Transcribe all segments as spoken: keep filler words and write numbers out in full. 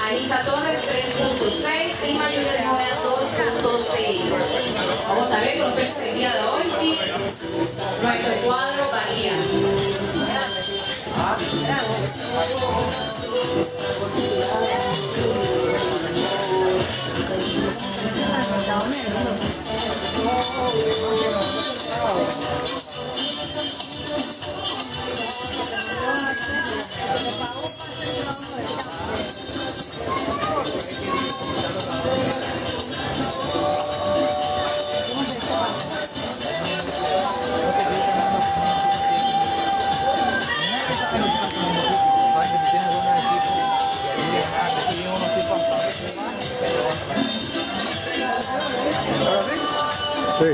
Marisa Torres tres punto seis y Mayura Mora dos punto seis. Vamos a ver los precios del día de hoy, sí. Nuestro cuadro varía. Sí.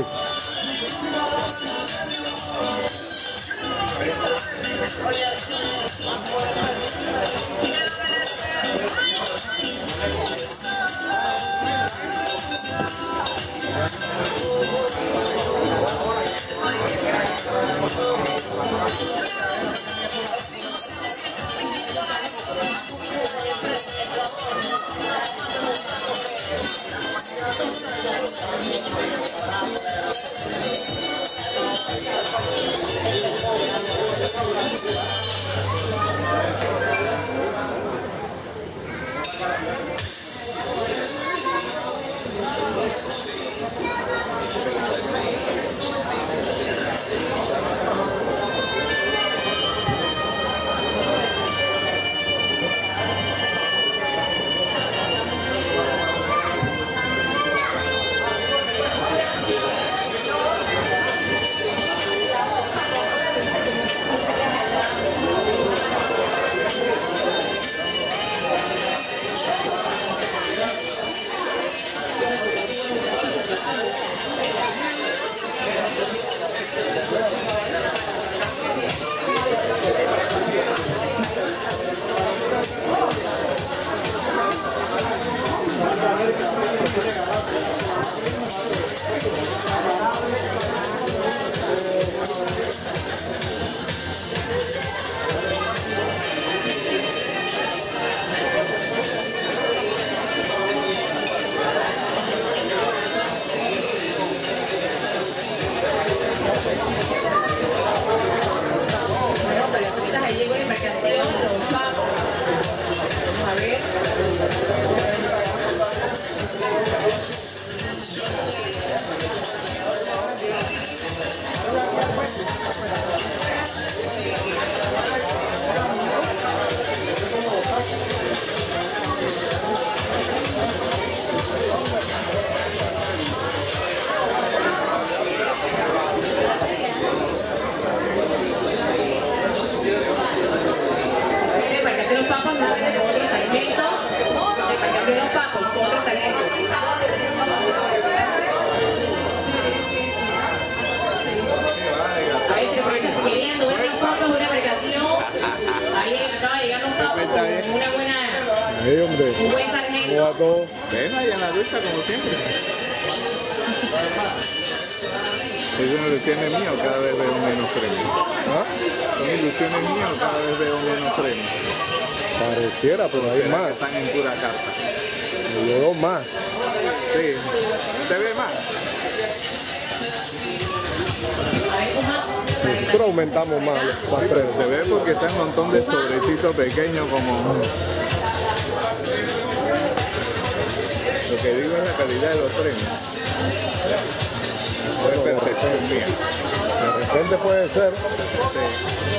Hey, hombre. Un buen sargento. Ven ahí en la ducha como siempre. Es una ilusión mía, cada vez veo menos premios. ¿Ah? Son ilusiones mías, cada vez veo menos premios. Pareciera, pero hay más. Están en pura carta. Yo veo más. Sí. ¿Te ve más? Nosotros aumentamos más los premios. Se ve porque está un montón de sobrecitos pequeños como... Lo que digo es la calidad de los premios. Bueno, Es perfección mía. de repente puede ser. Sí.